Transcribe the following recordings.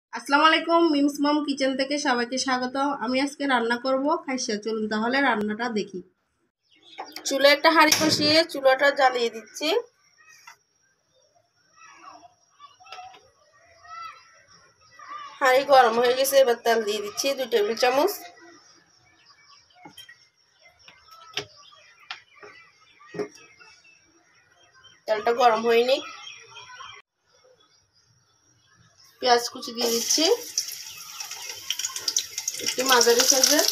আসসালামু আলাইকুম, মিমস মম কিচেন থেকে সবাইকে স্বাগত। আমি আজকে রান্না করব খাইসা। চলুন তাহলে রান্নাটা দেখি। চুলে একটা হাঁড়ি বসিয়ে চুলাটা জ্বালিয়ে দিচ্ছি। হাঁড়ি গরম হয়ে গেছে, এবার তেল দিয়ে দিচ্ছি 2 টেবিল চামচ। তেলটা গরম হয়নি, পেঁয়াজ কুচি দিয়ে দিচ্ছি একটু মাঝারি সাইজের।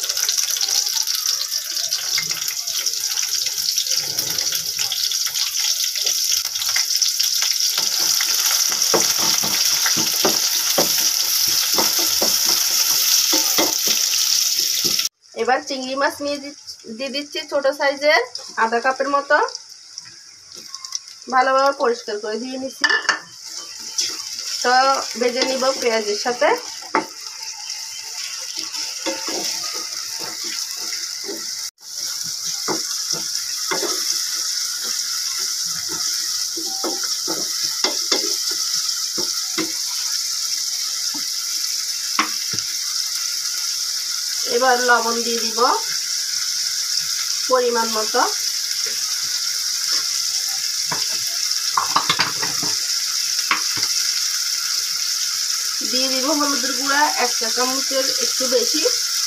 এবার চিংড়ি মাছ দিয়ে দিচ্ছি ছোট সাইজের, আধা কাপের মতো। ভালোভাবে পরিষ্কার করে ধুয়ে নিচ্ছি। তো ভেজে নিব পেঁয়াজের সাথে। এবার লবণ দিয়ে দিব পরিমাণ মতো। দিয়ে দিব হলুদের গুঁড়া 1 চা চামচের একটু বেশি।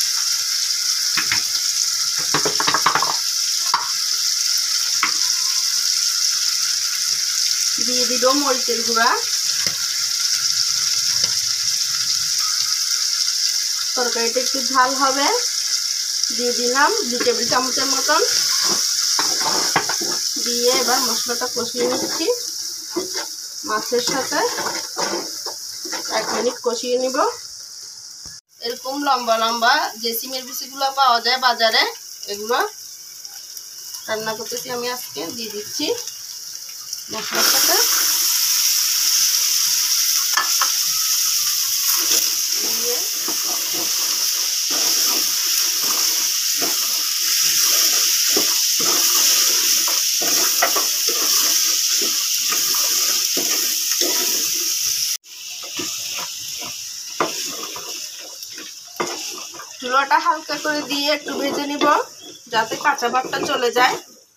দিয়ে দিব মরিচের গুঁড়া। তরকারিটা একটু ঝাল হবে, দিয়ে দিলাম 2 টেবিল চামচের মতন। দিয়ে এবার মশলাটা কষিয়ে নিচ্ছি মাছের সাথে। 1 মিনিট কষিয়ে নিব। এরকম লম্বা লম্বা যে সিমের বিচিগুলো পাওয়া যায় বাজারে, এগুলো রান্না করতেছি আমি আজকে। দিয়ে দিচ্ছি মশলার সাথে। দিয়ে চুলাটা হালকা করে দিয়ে একটু ভেজে নিব যাতে কাঁচা ভাবটা চলে যায়।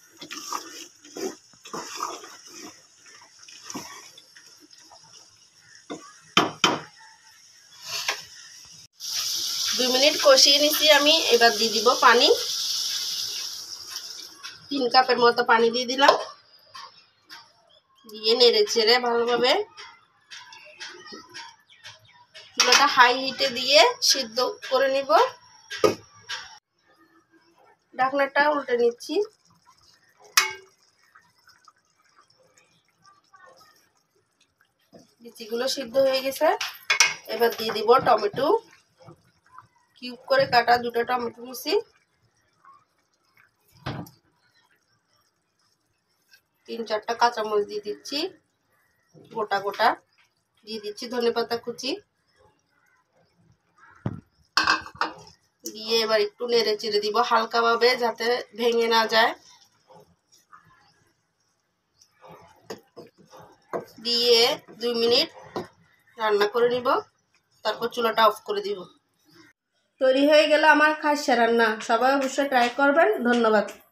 দুই মিনিট কষিয়ে নিচ্ছি আমি। এবার দিয়ে দিব পানি। 3 কাপের মতো পানি দিয়ে দিলাম। দিয়ে নেড়ে চেড়ে ভালোভাবে চুলাটা হাই হিটে দিয়ে সিদ্ধ করে নিব। ঢাকনাটা উল্টে নিচ্ছি। বিচিগুলো সিদ্ধ হয়ে গেছে। এবার দিয়ে দিব টমেটো, কিউব করে কাটা 2টা টমেটো নিচ্ছি। 3-4টা কাঁচামরিচ দিয়ে দিচ্ছি গোটা গোটা। দিয়ে দিচ্ছি ধনেপাতা কুচি। দিয়ে এবার একটু নেড়ে চেড়ে দিব হালকাভাবে, যাতে ভেঙে না যায়। দিয়ে 2 মিনিট রান্না করে নিব, তারপর চুলাটা অফ করে দিব। তৈরি হয়ে গেল আমার খাসা রান্না। সবাই অবশ্যই ট্রাই করবেন। ধন্যবাদ।